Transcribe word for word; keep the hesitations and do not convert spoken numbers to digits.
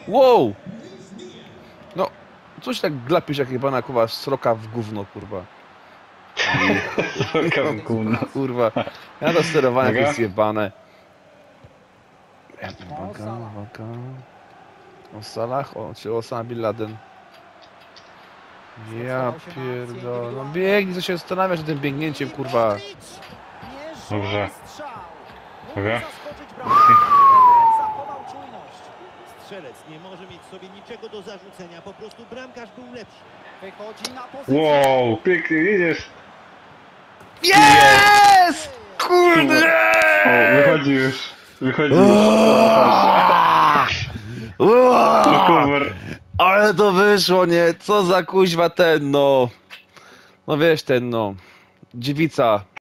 Wow! No, coś tak glapisz jak jebana kurwa sroka w gówno, kurwa. Sroka w gówno. Kurwa, ja to sterowanie Uwaga. jest jebane. Uwaga, uwaga. O Salah, o, czy Osama Bin Laden. Ja pierdolę. No biegnij, co się zastanawiasz tym biegnięciem, kurwa. Dobrze. Uwaga. Strzelec nie może mieć sobie niczego do zarzucenia, po prostu bramkarz był lepszy. Wychodzi na pozycję. Wow, pięknie, widzisz? Jest! Kurde! O, wychodzi już. Wychodzi już. Uaa! Cover. Ale to wyszło, nie? Co za kuźwa ten, no. No wiesz, ten, no. Dziewica.